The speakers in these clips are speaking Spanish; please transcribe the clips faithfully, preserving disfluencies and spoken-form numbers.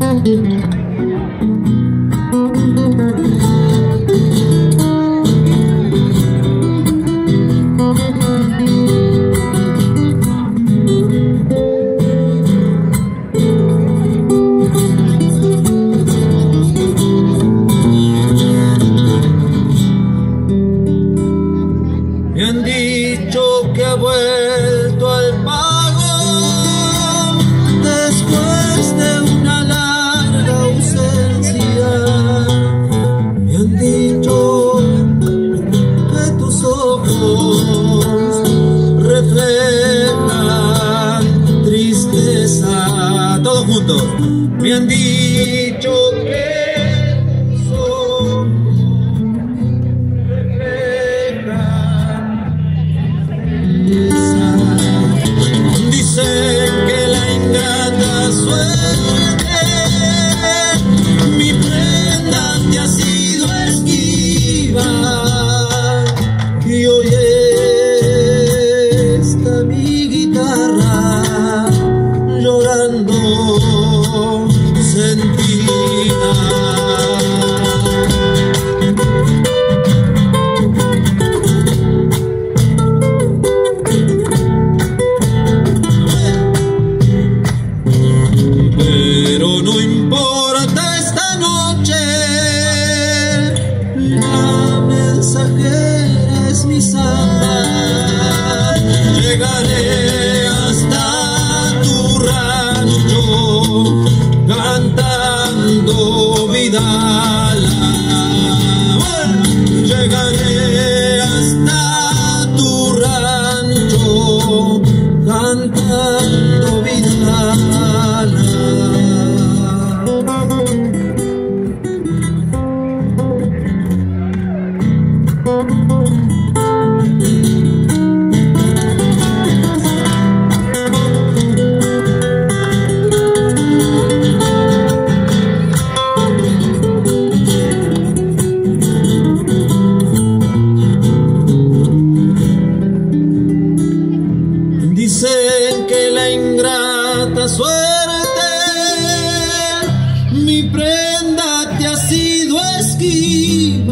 Me han dicho que ha vuelto al pago después de una larga ausencia. Me han dicho que tus ojos reflejan tristeza. Todos juntos. Me han dicho que tus ojos dicen que la ingrata suerte, mi prenda te ha sido esquiva, y hoy está mi guitarra llorando sentida. Pero no importa esta noche, la mensajera es mi samba. Llegaré hasta tu rancho cantando Vidala. Llegaré hasta tu rancho cantando Vidala. Dicen que la ingrata suerte, mi prenda te ha sido esquiva,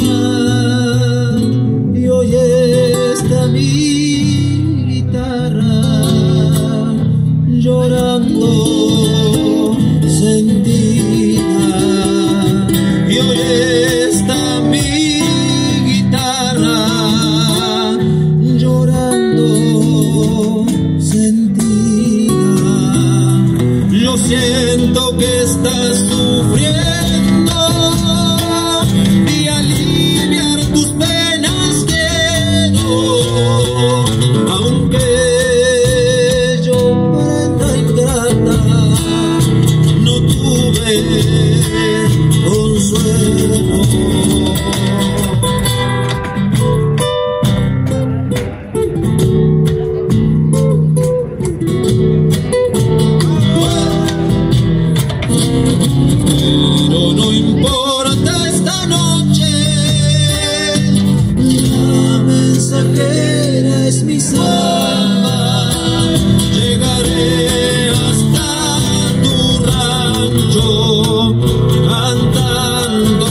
y hoy está mi guitarra llorando sentida, y hoy está mi guitarra llorando sentida. Yo siento que estás sufriendo y aliviar tus penas quiero, aunque yo prenda ingrata no tuve consuelo. Pero no importa esta noche, la mensajera es mi samba. Llegaré hasta tu rancho cantando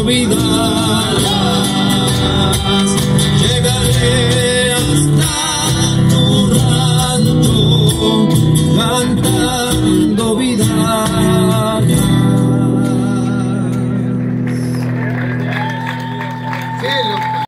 vidalas. Llegaré hasta tu rancho cantando vidalas.